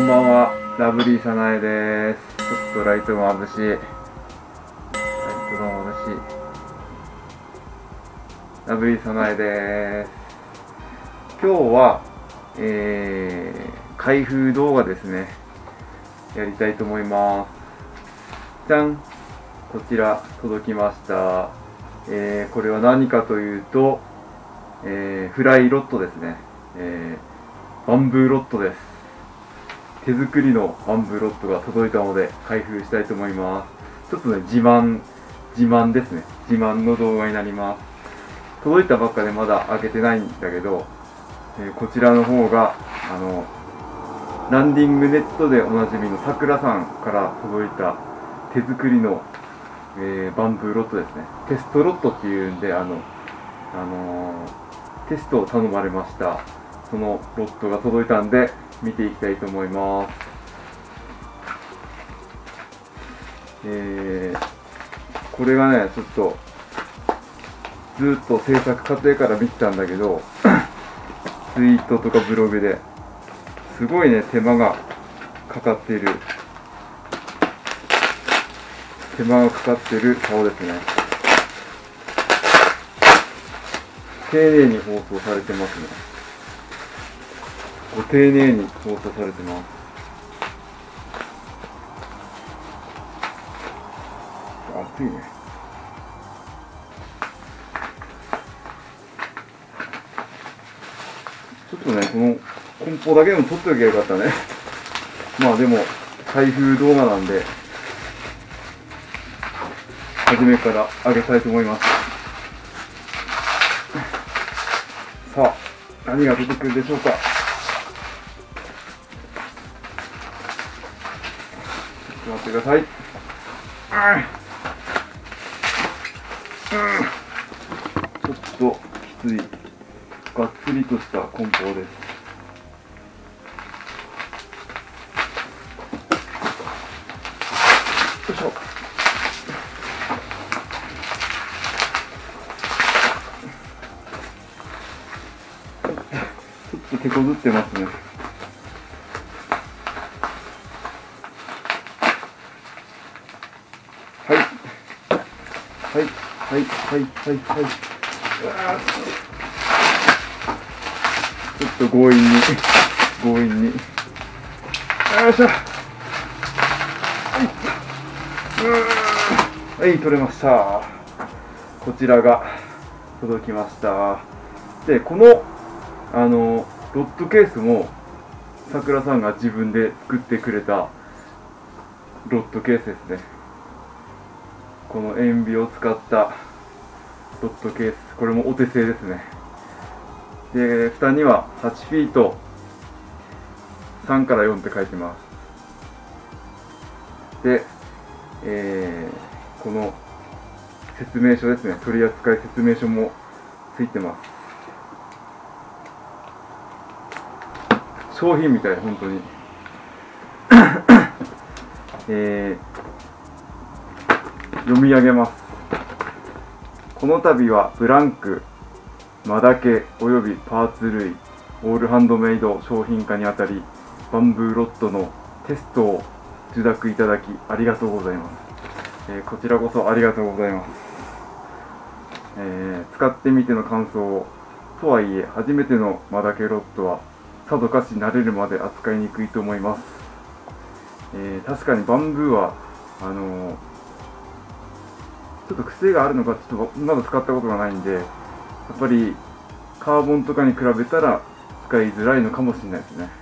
んばんは、ラブリーさなえです。ちょっとライトが眩しい。ライトが眩しい。ラブリーさなえです。今日は、開封動画ですね。やりたいと思います。じゃん、こちら届きました。これは何かというと、フライロットですね。バンブーロットです。手作りのバンブーロットが届いたので開封したいと思います。ちょっとね、自慢ですね。自慢の動画になります。届いたばっかでまだ開けてないんだけど、こちらの方がランディングネットでおなじみのさくらさんから届いた手作りの、バンブーロットですね。テストロットっていうんでテストを頼まれました。そのロットが届いたんで見ていきたいと思います。これがね、ちょっとずっと制作過程から見てたんだけどツイートとかブログですごいね、手間がかかっている顔ですね。丁寧に包装されてますね。ご丁寧に包装されてます。熱いね。ちょっとね、この梱包だけでも撮っておけばよかったね。まあでも開封動画なんで初めから上げたいと思います。さあ、何が出てくるでしょうか。ちょっと待ってください。ちょっときつい、がっつりとした梱包です。よいしょ。ちょっと手こずってますね。はい。ちょっと強引に。よいしょ。はい、取れました。こちらが届きました。で、このロットケースもさくらさんが自分で作ってくれたロットケースですね。この塩ビを使ったロットケース、これもお手製ですね。で、蓋には8フィート3から4って書いてます。で、この説明書ですね、取扱説明書もついてます。商品みたい、本当に。読み上げます。この度はブランク、間だけおよびパーツ類、オールハンドメイド商品化にあたり、バンブーロットのテストを受諾いただきありがとうございます。こちらこそありがとうございます。使ってみての感想を。とはいえ、初めての間だけロットはさぞかし慣れるまで扱いにくいと思います。確かにバンブーはちょっと癖があるのかちょっとまだ使ったことがないんで、やっぱりカーボンとかに比べたら使いづらいのかもしれないですね。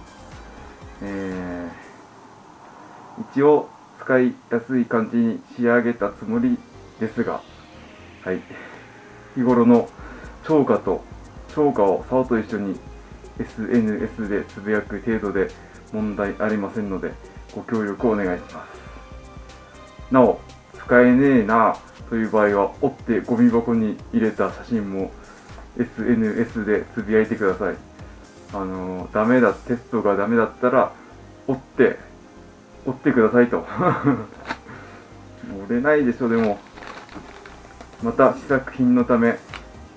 一応使いやすい感じに仕上げたつもりですが、はい、日頃の超過を竿と一緒に SNS でつぶやく程度で問題ありませんのでご協力お願いします。なお、使えねえなという場合は折ってゴミ箱に入れた写真も SNS でつぶやいてください。テストがダメだったら折ってくださいと折れないでしょ。でもまた試作品のため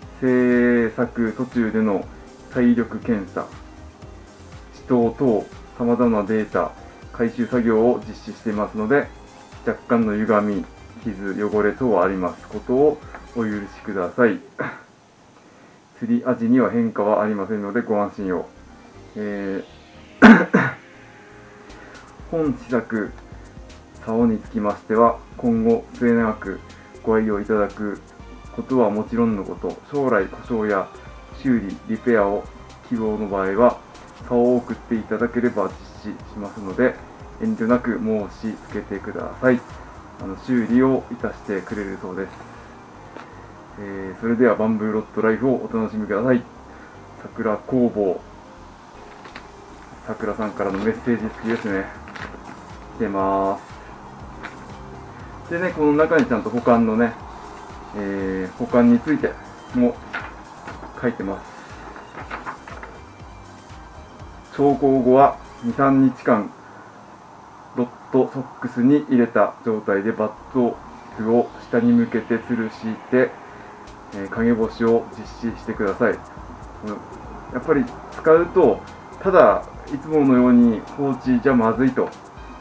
制作途中での体力検査、指導等さまざまなデータ回収作業を実施していますので、若干の歪み、傷、汚れ等はありますことをお許しください。釣り味には変化はありませんのでご安心を。本試作竿につきましては、今後末永くご愛用いただくことはもちろんのこと、将来故障や修理、リペアを希望の場合は竿を送っていただければ実施しますので、遠慮なく申し付けてください。修理をいたしてくれるそうです。それではバンブーロッドライフをお楽しみください。桜工房、桜さんからのメッセージ付きですね。来てます。でね、この中にちゃんと保管のね、保管についても書いてます。調光後は 2、3日間ロットソックスに入れた状態でバットを下に向けて吊るして、陰干しを実施してください。やっぱり使うと、ただいつものように放置じゃまずいと。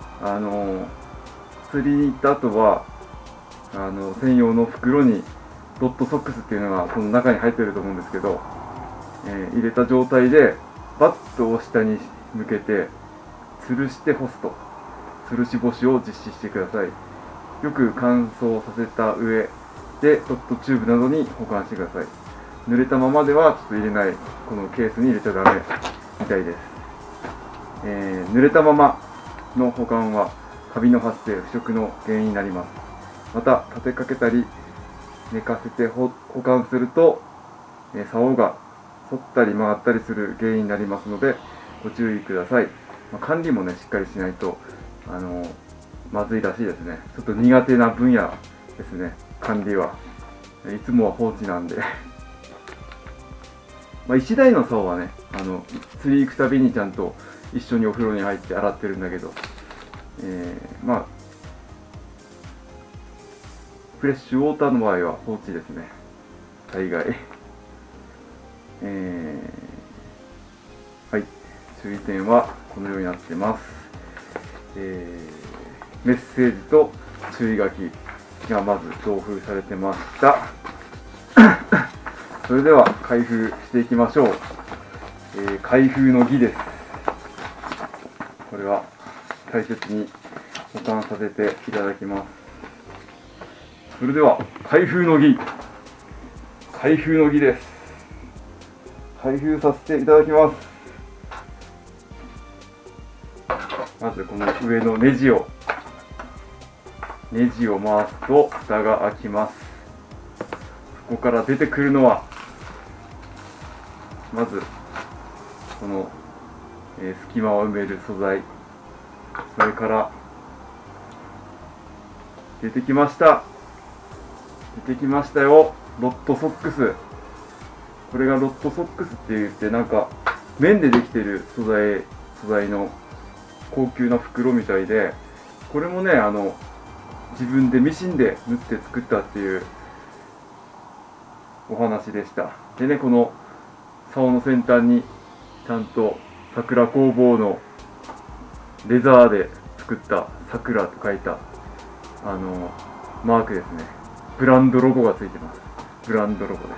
釣りに行った後は専用の袋にロットソックスっていうのがこの中に入ってると思うんですけど、入れた状態でバットを下に向けて吊るして干すと。吊るし干しを実施してください。よく乾燥させた上でロットチューブなどに保管してください。濡れたままではちょっと入れない、このケースに入れちゃダメみたいです。濡れたままの保管はカビの発生、腐食の原因になります。また立てかけたり寝かせて保管すると、竿が反ったり曲がったりする原因になりますのでご注意ください。管理もねしっかりしないとまずいらしいですね。ちょっと苦手な分野ですね、管理は。いつもは放置なんで1台の竿はね、釣り行くたびにちゃんと一緒にお風呂に入って洗ってるんだけど、フレッシュウォーターの場合は放置ですね、大概。はい、注意点はこのようになってます。メッセージと注意書きがまず同封されてましたそれでは開封していきましょう。開封の儀です。これは大切に保管させていただきます。それでは開封の儀、開封の儀です。開封させていただきます。まずこの上のネジを回すと蓋が開きます。そこから出てくるのは、まずこの、隙間を埋める素材、それから出てきましたよ、ロットソックス。これがロットソックスって言って、なんか綿でできてる素材の高級な袋みたいで、これもね自分でミシンで縫って作ったっていうお話でした。でね、この竿の先端にちゃんと桜工房のレザーで作った桜と書いたマークですね。ブランドロゴがついてます。ブランドロゴです。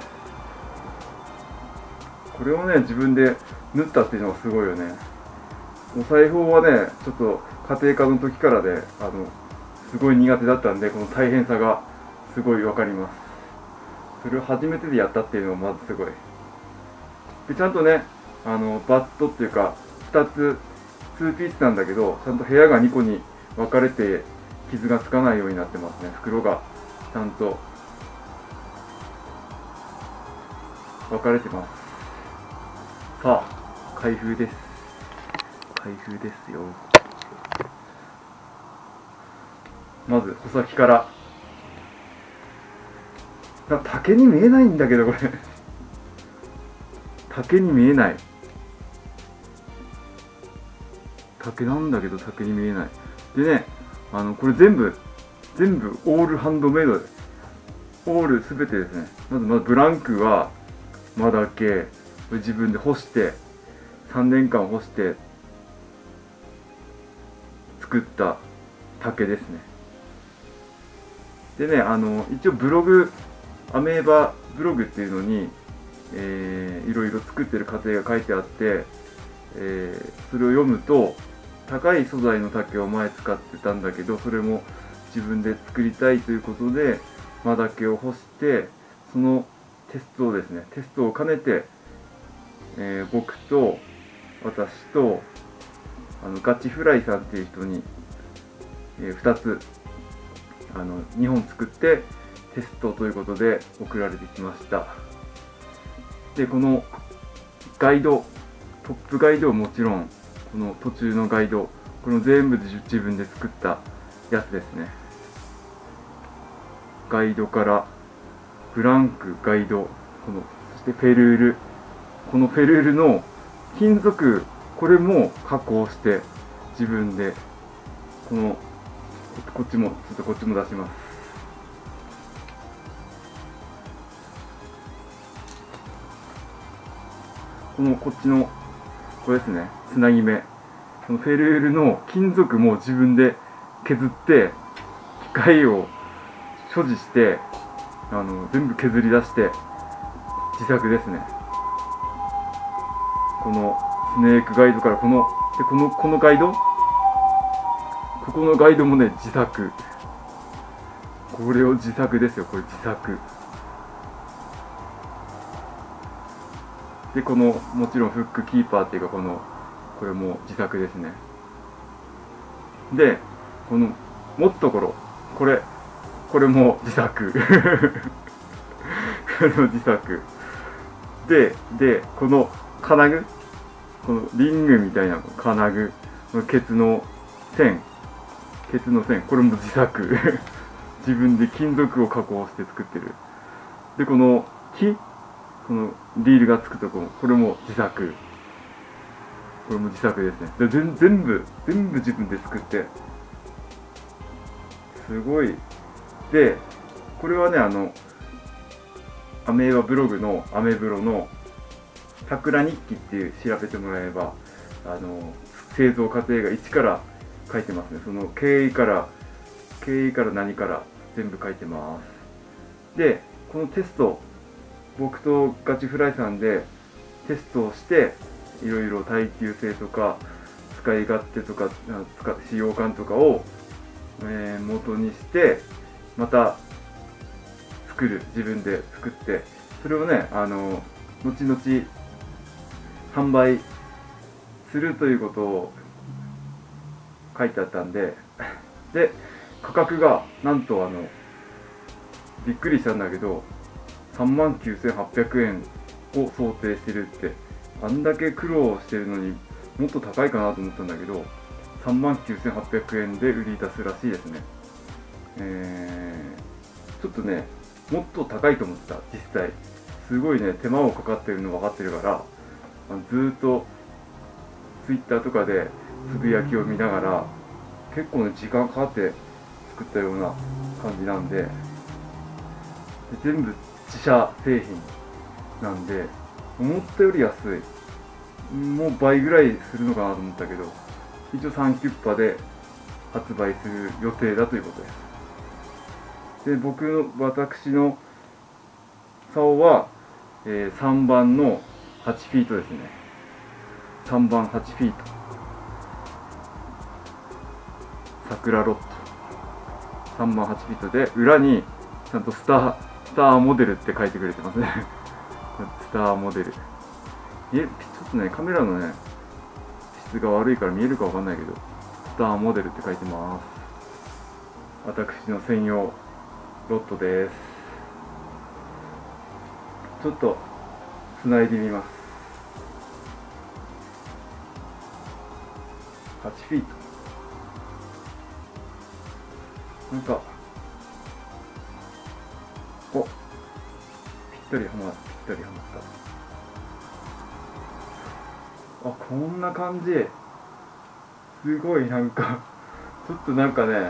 これをね自分で縫ったっていうのがすごいよね。お裁縫はねちょっと家庭科の時からですごい苦手だったんで、この大変さがすごい分かります。それを初めてでやったっていうのがまずすごい。でちゃんとねバットっていうか2つ2ピースなんだけど、ちゃんと部屋が2個に分かれて傷がつかないようになってますね。袋がちゃんと分かれてます。さあ開封です。開封ですよ。まず穂先から。竹に見えないんだけどこれ竹に見えない。竹なんだけど竹に見えない。でね、これ全部オールハンドメイドです。オールすべてですね。まずブランクは間だけ自分で干して3年間干して作った竹ですね。でね、一応ブログ、アメーバブログっていうのに、いろいろ作ってる過程が書いてあって、それを読むと、高い素材の竹を前使ってたんだけど、それも自分で作りたいということでマダケを干して、そのテストをですね、テストを兼ねて、僕と私とガチフライさんっていう人に、2つ2本作ってテストということで送られてきました。でこのガイド、トップガイドはもちろん、この途中のガイド、これも全部自分で作ったやつですね。ガイドからブランク、ガイド、そしてフェルール、このフェルールの金属、これも加工して自分で、こっちも出します。こっちのこれですね、つなぎ目、このフェルールの金属も自分で削って、機械を所持して全部削り出して自作ですね。このスネークガイドからこのガイド、ここのガイドもね自作。これを自作ですよ、これ自作で、もちろんフックキーパーっていうか、これも自作ですね。で持つところ、これも自作これも自作で、この金具、このリングみたいな金具、ケツの線、これも自作自分で金属を加工して作ってる。でこの木、このリールがつくところ、これも自作、これも自作ですね。で全部自分で作って、すごい。でこれはね、アメーバブログのアメブロの桜日記っていう調べてもらえば、製造過程が一から書いてますね。その経緯から何から全部書いてます。でこのテスト、僕とガチフライさんでテストをして、いろいろ耐久性とか使い勝手とか使用感とかを、元にして、また自分で作って、それをね後々販売するということを書いてあったんで、価格がなんとびっくりしたんだけど、39,800円を想定してるって。あんだけ苦労してるのにもっと高いかなと思ったんだけど、39,800円で売り出すらしいですね。ちょっとね、もっと高いと思ってた。実際すごいね、手間をかかってるの分かってるから、ずーっとツイッターとかでつぶやきを見ながら、結構ね時間かかって作ったような感じなんで、全部自社製品なんで、思ったより安い。もう倍ぐらいするのかなと思ったけど、一応3キュッパで発売する予定だということです。で私の竿は、3番の8フィートですね。3番8フィート桜ロット、3番8フィートで、裏にちゃんとスターモデルって書いてくれてますねスターモデル。ちょっとね、カメラのね質が悪いから見えるかわかんないけど、スターモデルって書いてます。私の専用ロットです。ちょっと繋いでみます。8フィート、なんかぴったりはまった。こんな感じ。すごい、なんかちょっとなんかね、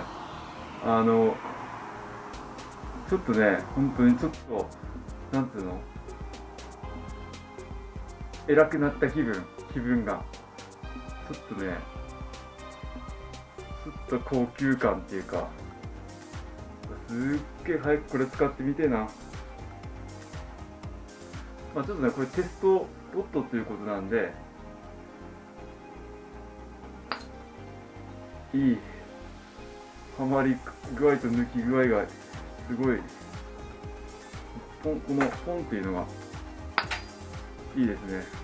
ちょっとね、本当にちょっと、なんつうの、偉くなった気分がちょっとねちょっと高級感っていうか、すっげえ早くこれ使ってみてえな。まあちょっとね、これテストロットということなんで、いいはまり具合と抜き具合がすごい、このポンっていうのがいいですね。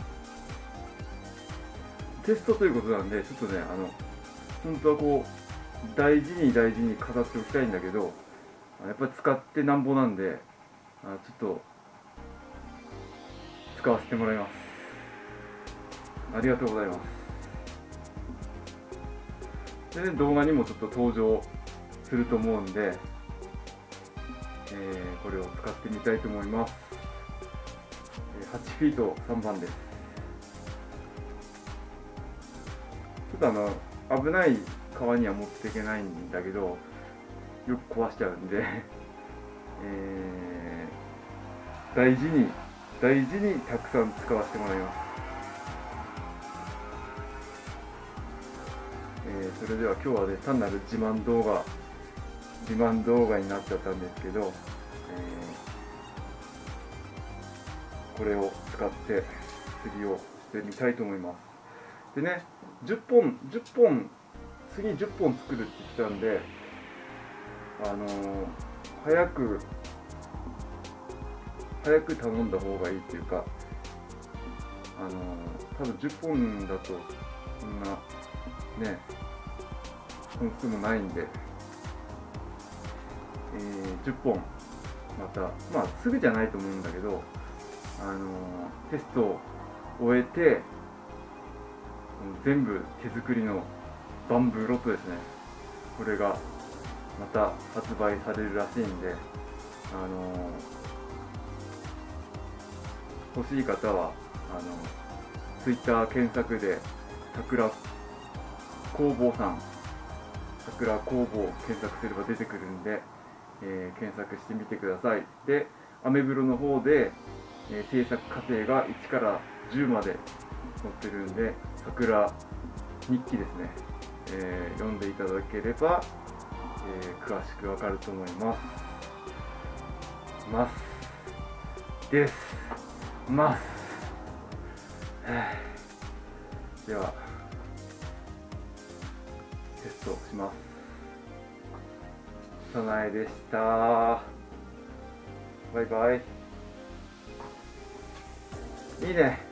テストということなんで、ちょっとね、本当はこう大事に大事に飾っておきたいんだけど、やっぱり使ってなんぼなんで、ちょっと使わせてもらいます。ありがとうございます。でね、動画にもちょっと登場すると思うんで、これを使ってみたいと思います。8フィート3番です。ちょっと危ない川には持っていけないんだけど、よく壊しちゃうんで、大事に大事にたくさん使わせてもらいます。それでは今日はね、単なる自慢動画になっちゃったんですけど、これを使って釣りをしてみたいと思います。でね、10本次10本作るって言ってたんで、早く頼んだ方がいいっていうか、多分10本だとそんなね本数もないんで、10本また、まあすぐじゃないと思うんだけど、テストを終えて全部手作りのバンブーロットですね、これがまた発売されるらしいんで、欲しい方はTwitter 検索で桜工房さん、桜工房検索すれば出てくるんで、検索してみてください。で、アメブロの方で、制作過程が1から10まで載ってるんで、桜日記ですね、読んでいただければ、詳しくわかると思います。ではテストします。さなえでした。バイバイ。いいね。